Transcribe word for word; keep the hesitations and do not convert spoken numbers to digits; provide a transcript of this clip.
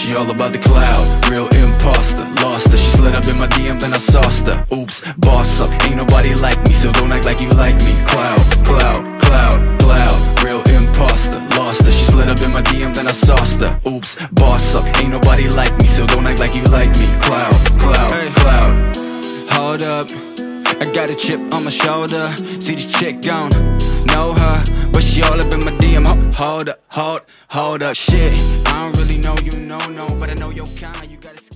She all about the cloud, real imposter. Lost her, she slid up in my D M, then I sauced her. Oops, boss up, ain't nobody like me, so don't act like you like me. Cloud, cloud, cloud, cloud, real imposter. Lost her, she slid up in my D M, then I sauced her. Oops, boss up, ain't nobody like me, so don't act like you like me. Cloud, cloud, hey. Cloud. Hold up, I got a chip on my shoulder. See this chick gone, know her, but she all up in my D M. Hold up, hold, hold up, shit. I don't really know you, no, no, but I know your kind. You gotta